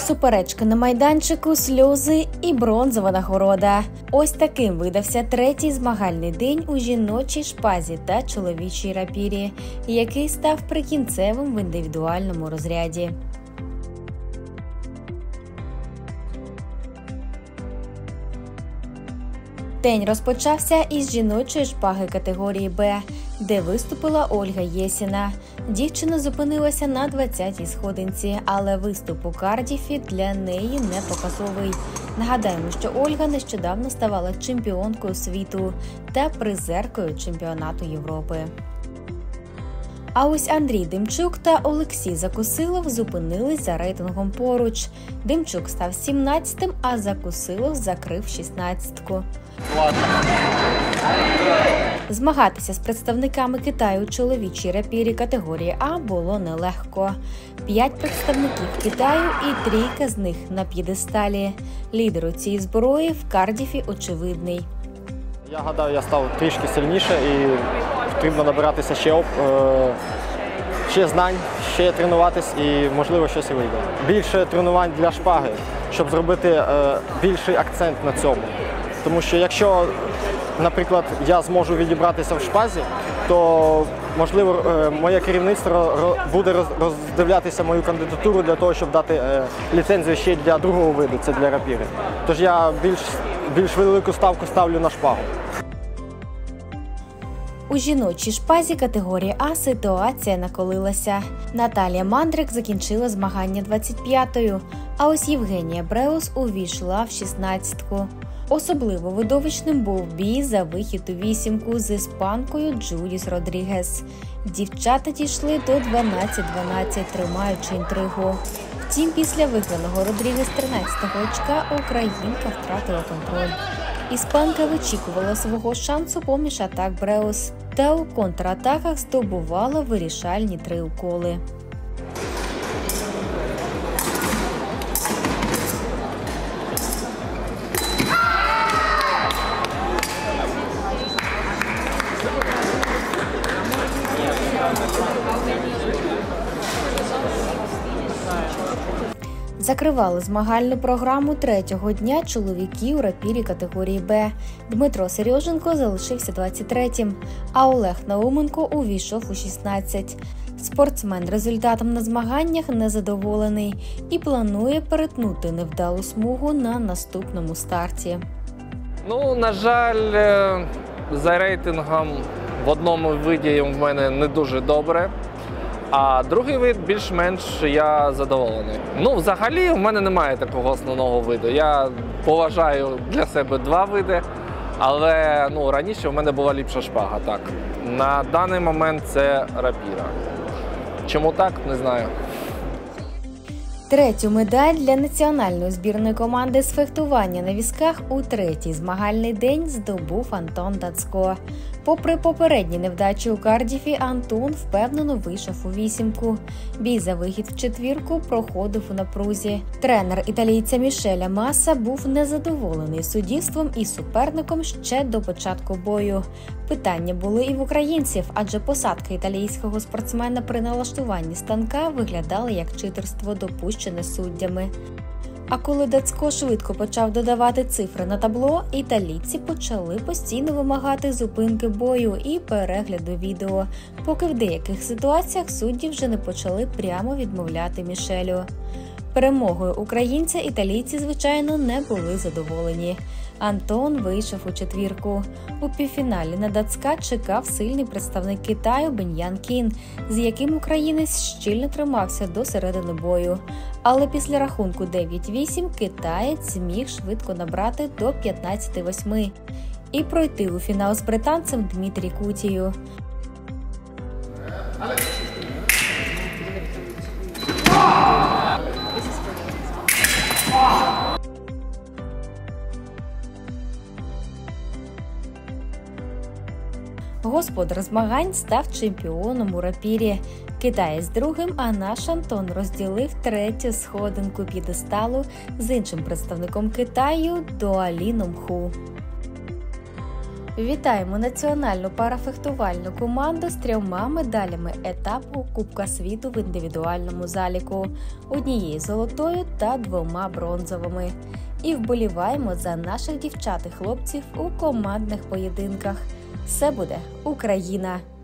Суперечка на майданчику, сльози і бронзова нагорода. Ось таким видався третій змагальний день у жіночій шпазі та чоловічій рапірі, який став прикінцевим в індивідуальному розряді. День розпочався із жіночої шпаги категорії «Б», де виступила Ольга Єсіна. Дівчина зупинилася на 20-й сходинці, але виступ у Кардіфі для неї не показовий. Нагадаємо, що Ольга нещодавно ставала чемпіонкою світу та призеркою чемпіонату Європи. А ось Андрій Демчук та Олексій Закусилов зупинились за рейтингом поруч. Демчук став 17-тим, а Закусилов закрив 16-ку. Змагатися з представниками Китаю у чоловічій рапірі категорії А було нелегко. 5 представників Китаю і 3 з них на п'єдесталі. Лідер у цій зброї в Кардіфі очевидний. Я гадаю, я став трішки сильніше і потрібно набиратися ще знань, ще тренуватись і, можливо, щось і вийде. Більше тренувань для шпаги, щоб зробити більший акцент на цьому. Тому що якщо, наприклад, я зможу відібратися в шпазі, то, можливо, моє керівництво буде роздивлятися мою кандидатуру для того, щоб дати ліцензію ще для другого виду, це для рапіри. Тож я більш велику ставку ставлю на шпагу. У жіночій шпазі категорії А ситуація накалилася. Наталія Мандрик закінчила змагання 25-ю, а ось Євгенія Бреус увійшла в 16-ку. Особливо видовищним був бій за вихід у 8-ку з іспанкою Джудіс Родрігес. Дівчата дійшли до 12-12, тримаючи інтригу. Втім, після виграного Родрігес 13-го очка українка втратила контроль. Іспанка вичікувала свого шансу поміж атак Бреус та у контратаках здобувала вирішальні 3 уколи. Закривали змагальну програму третього дня чоловіки у рапірі категорії «Б». Дмитро Сереженко залишився 23-м, а Олег Науменко увійшов у 16. Спортсмен результатом на змаганнях незадоволений і планує перетнути невдалу смугу на наступному старті. На жаль, за рейтингом в одному виді в мене не дуже добре. А другий вид більш-менш я задоволений. Взагалі в мене немає такого основного виду. Я поважаю для себе 2 види, але раніше в мене була ліпша шпага. Так. На даний момент це рапіра. Чому так, не знаю. Третю медаль для національної збірної команди з фехтування на візках у третій змагальний день здобув Антон Дацько. Попри попередні невдачі у Кардіфі, Антон впевнено вийшов у 8-ку. Бій за вихід в 4-ку проходив у напрузі. Тренер італійця Мішеля Маса був незадоволений суддівством і суперником ще до початку бою. Питання були і в українців, адже посадка італійського спортсмена при налаштуванні станка виглядала як читерство, допущене суддями. А коли Дацько швидко почав додавати цифри на табло, італійці почали постійно вимагати зупинки бою і перегляду відео, поки в деяких ситуаціях судді вже не почали прямо відмовляти Мішелю. Перемогою українця італійці, звичайно, не були задоволені. Антон вийшов у 4-ку. У півфіналі на Дацька чекав сильний представник Китаю Беньян Кін, з яким українець щільно тримався до середини бою. Але після рахунку 9-8 китаєць зміг швидко набрати до 15-8 і пройти у фінал з британцем Дмитрій Кутією. Господар змагань став чемпіоном у рапірі. Китаєць другим, а наш Антон розділив третю сходинку п'єдесталу з іншим представником Китаю Дуаліном Ху. Вітаємо національну парафехтувальну команду з 3 медалями етапу Кубка світу в індивідуальному заліку, 1 золотою та 2 бронзовими. І вболіваємо за наших дівчат і хлопців у командних поєдинках. Все буде Україна!